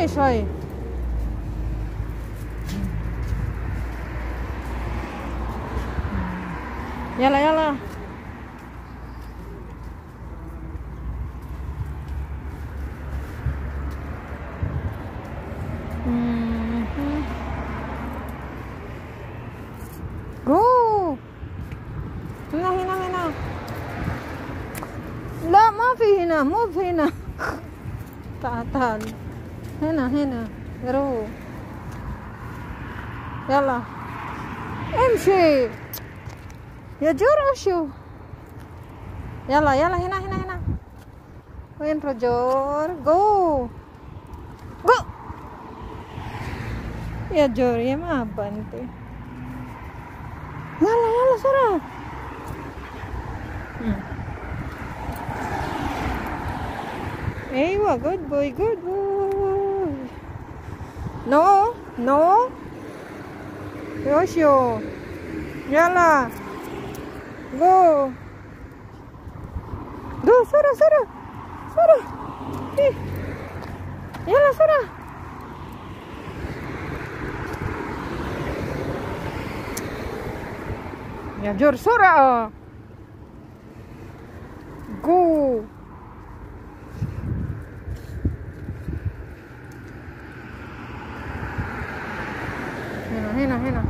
شوي. يلا يلا. جو. هنا. لا ما في هنا، مو في هنا. تعال هنا روح. يلا امشي يا جور. شو يلا هنا. وين رجور؟ جو يا جور يا ما بنتي. يلا سرعة. ايوه good boy. no يوشيو. يلا جو سرعة. يلا سرعة. يا جور سرعة. جو هنا.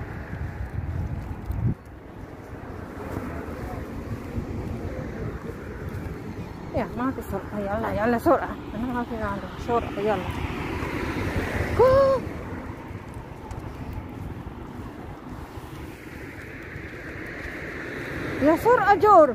يا ما في سرعة. يلا سرعة. أنا ما في عندي سرعة. يلا جو. يا سرعة جور.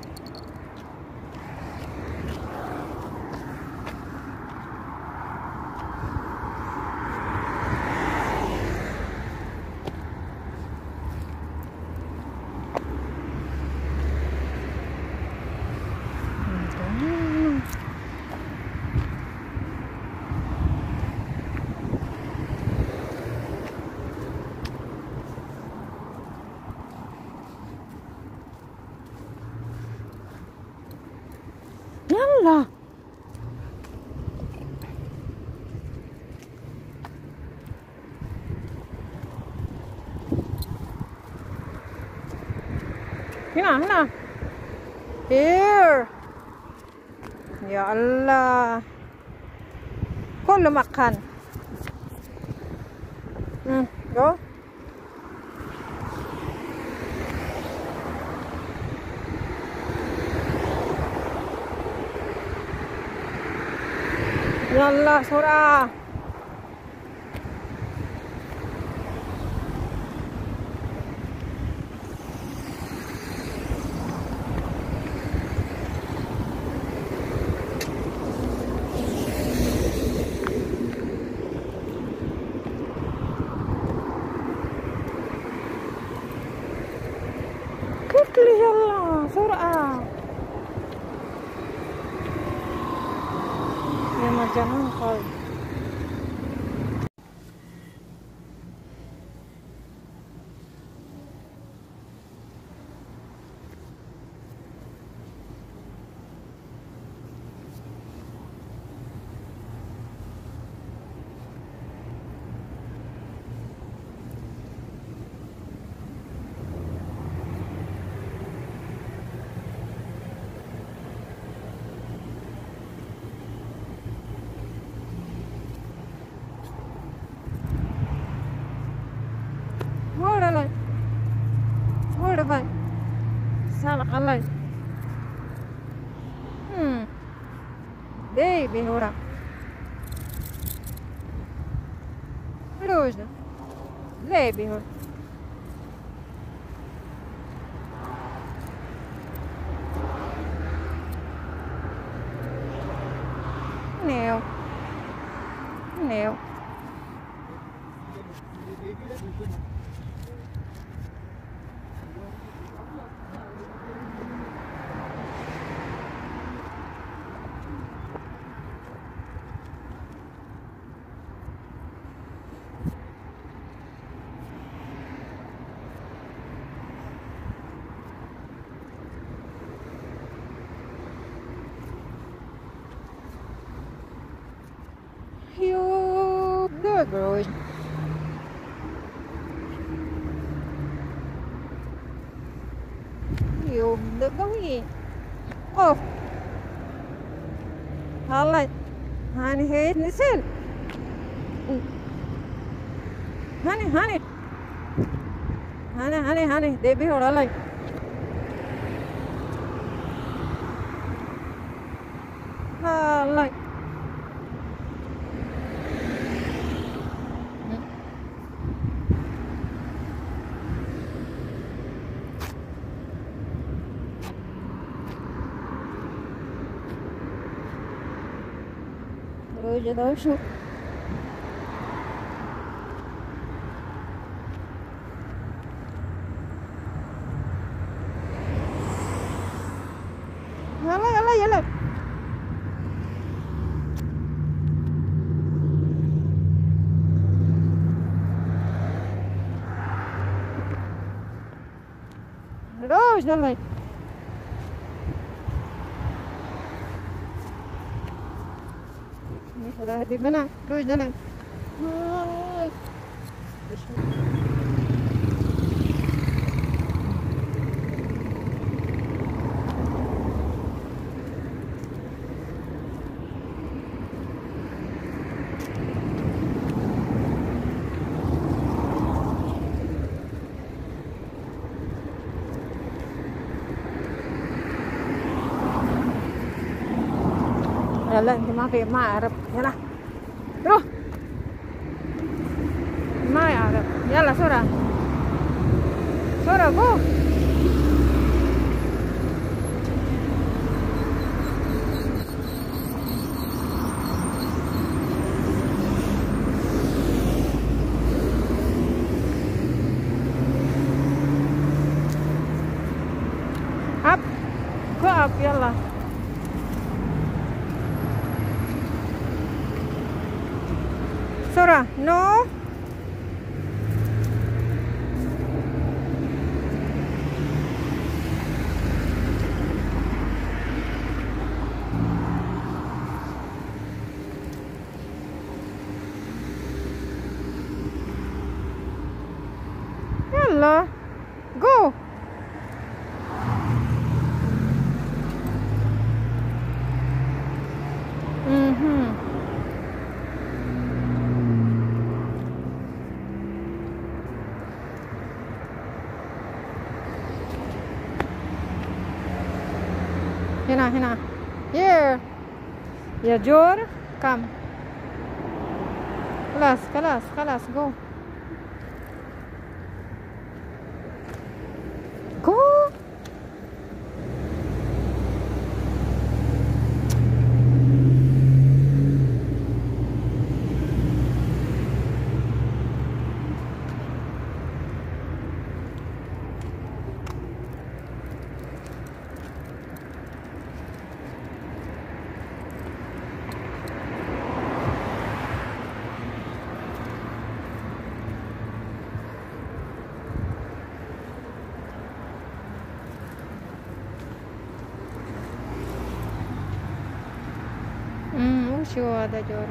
يلا هنا here. يا الله كل مكان. جو يلا سرعة. كيف يلا سرعة. يا مجنون خالص. Hold on. Salah Allah. Baby, ora. Rosa. Baby, ora. Neo. Yo. được rồi. Nhiều được cái gì? Ồ, هلا هاني هيت نسل. هاني دي بيهور علي. هلا rồi giờ đó xuống. يلا روش يلا هذه بنا روش يلا يلا انت ما اعرف يلا روح ما اعرف يلا بسرعة جو up go up يلا بسرعة نو يلا جو هنا here يا جور come خلاص go وشو هذا جور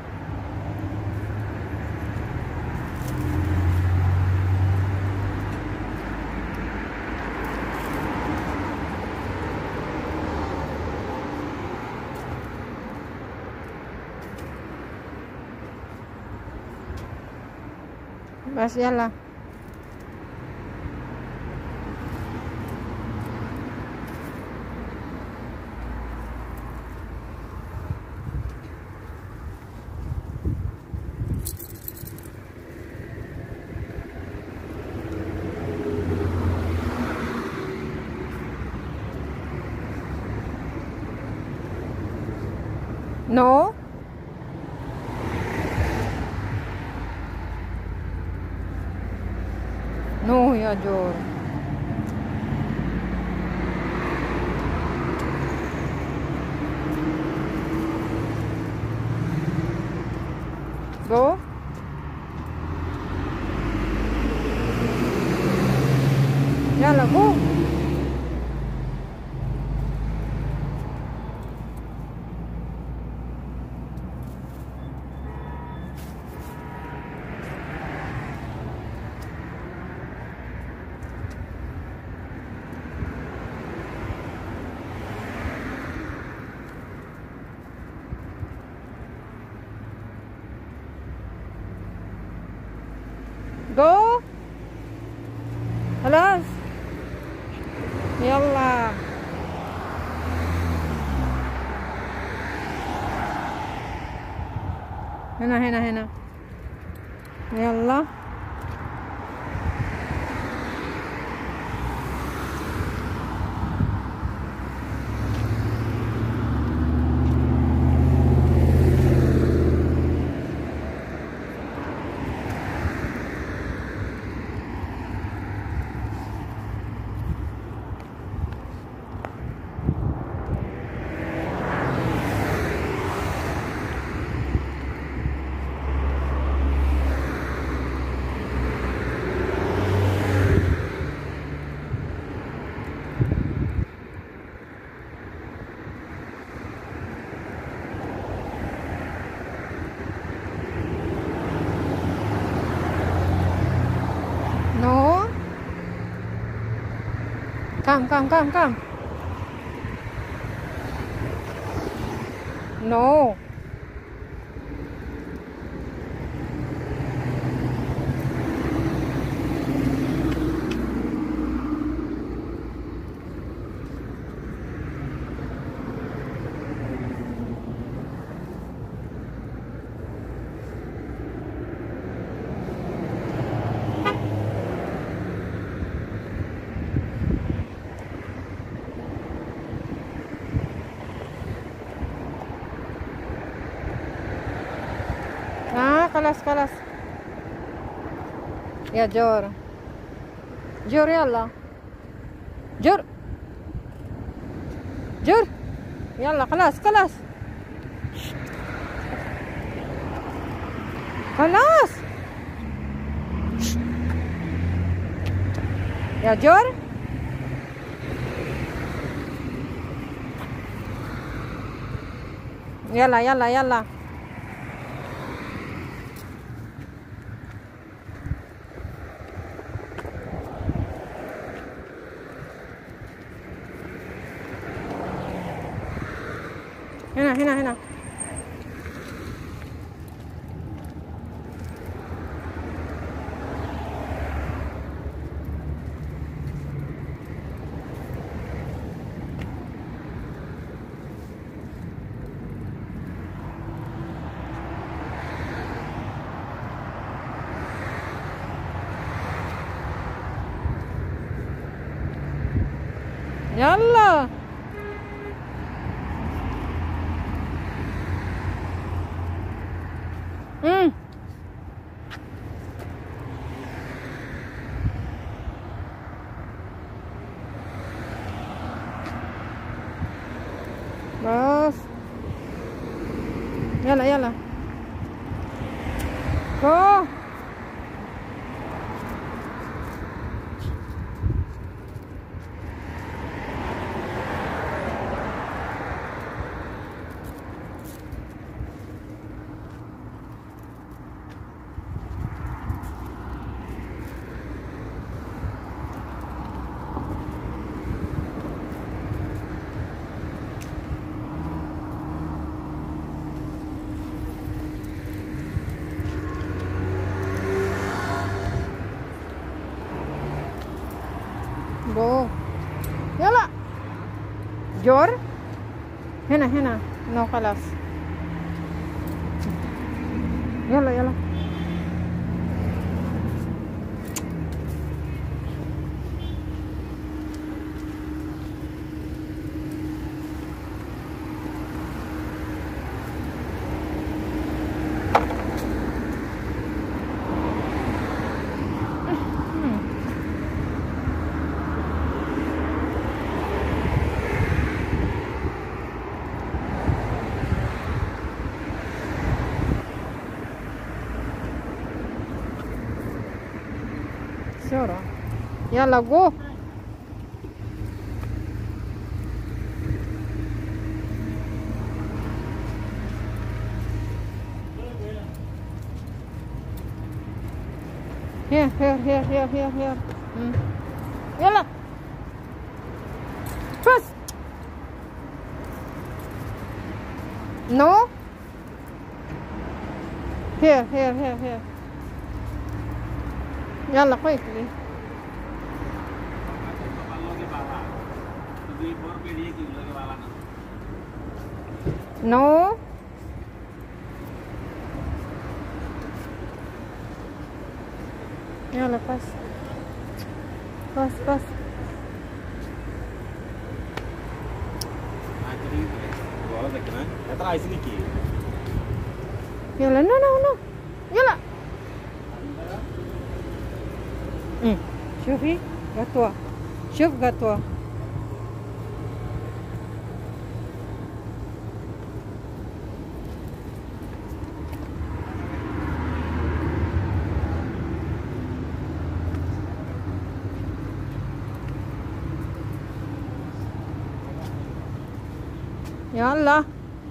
بس يلا No. No يا جور. Go. يلا go. جو. خلاص يلا. هنا هنا هنا. يلا no. Come. No. خلاص يا جور. جور يلا. جور يلا. خلاص يا جور. يلا. هنا. يلا بس. يلا جو. Go. يلا جور. هنا نو. خلاص يلا بسرعة. يلا جو. Here. يلا بس. No. Here. يلا quickly. No. يلا بس بس بس. يلا نو نو نو يلا. شوفي قطوة، شوف قطوة. يلا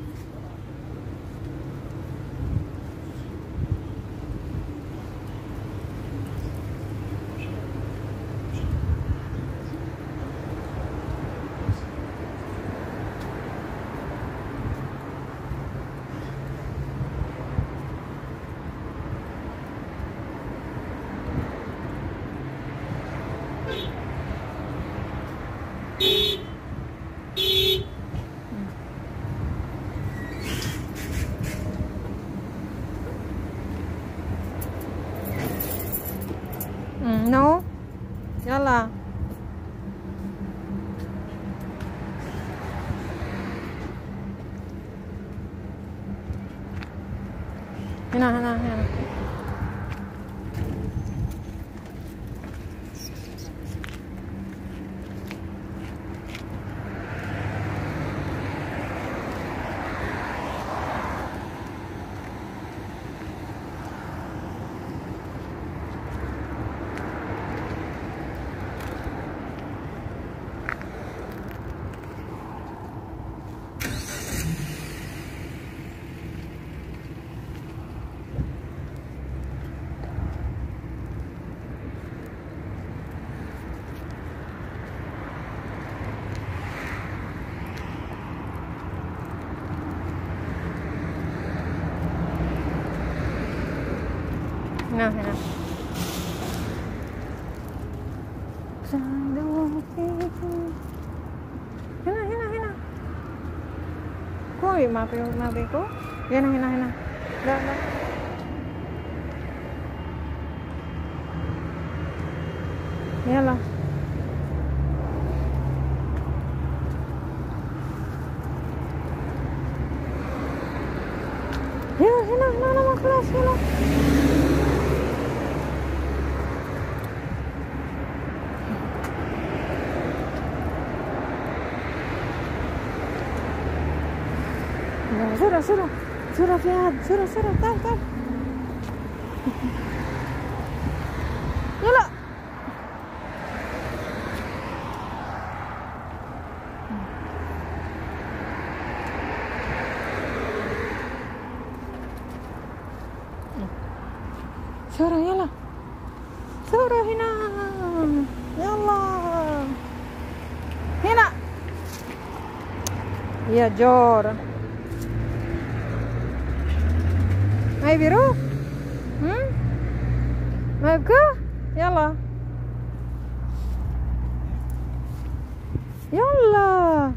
نو يلا. هنا هنا هنا. هنا هنا. هنا هنا هنا. كوي ما بيكو. هنا هنا هنا. لا لا. يلا. هنا هنا هنا ما خلاص هنا. سرعة سرعة سرعة فهد، سرعة سرعة تعال تعال. يلا. سرعة يلا سرعة هنا. يلا هنا يا جور. ما يبي يروح؟ ما يبقى؟ يلا يلا.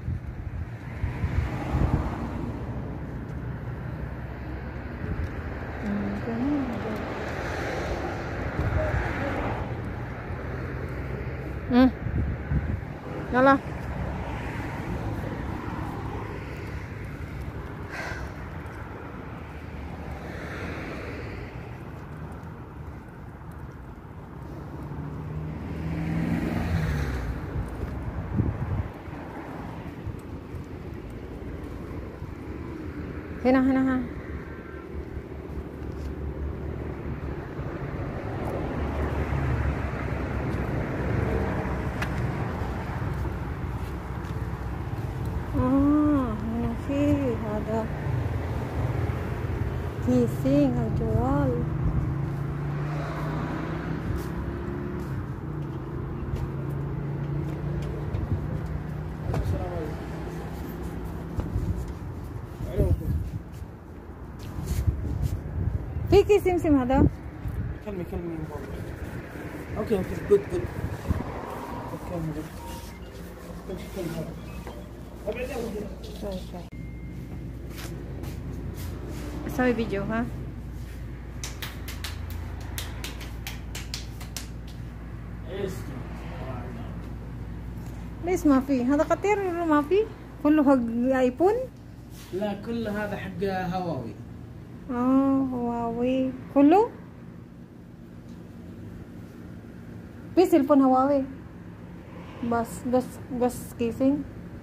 يلا هنا هنا هنا. هنا في هذا في سين الجوال. في كيس سمسم هذا. كلمي اوكي جود جود. اسوي فيديو ها. ليش ما في؟ هذا قطير ولا ما في؟ كله حق ايفون؟ لا كل هذا حق هواوي. هواوي كله؟ في تلفون هواوي بس كيسين.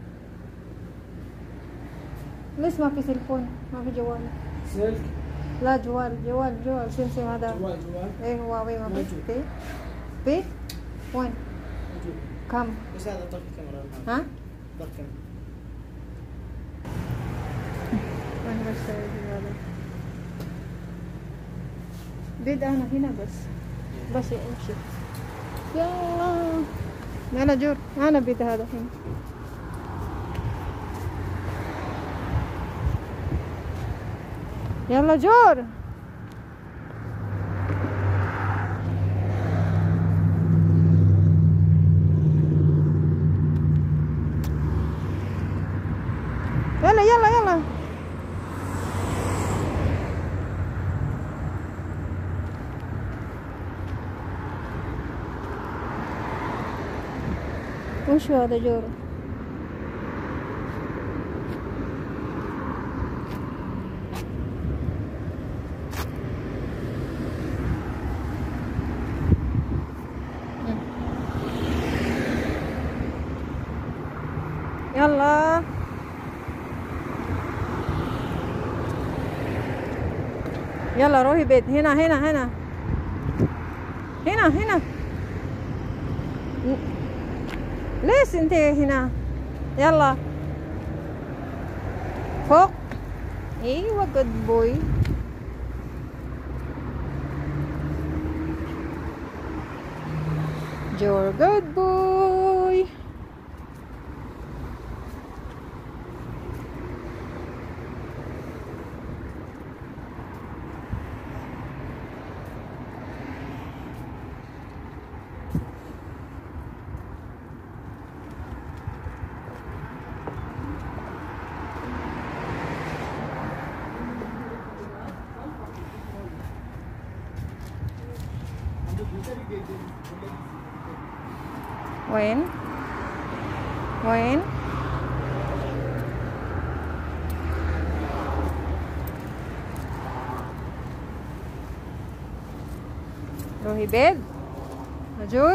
ليش ما في تلفون؟ ما في جوال؟ سلك؟ لا جوال سمسم هذا. جوال ايه هواوي ما في؟ في؟ وين؟ كم؟ بس هذا طرف الكاميرا. ها؟ طرف الكاميرا. وين بس هذا؟ بيد انا هنا بس امشي. يلا جور انا بيد هذا هنا. يلا جور. يلا وش هذا جور؟ يلا روحي بيت. هنا ليش انت هنا؟ يلا فوق. ايوه جود بوي. you're good boy. وين روحي بيت هجور.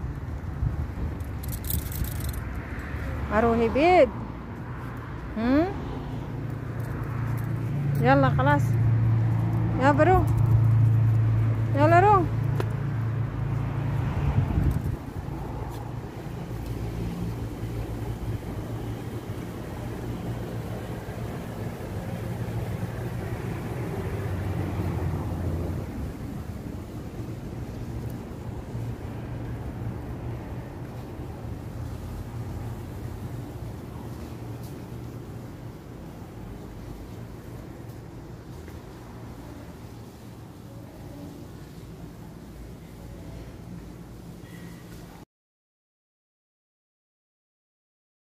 اروحي بيت. يلا خلاص يا برو. يلا روح.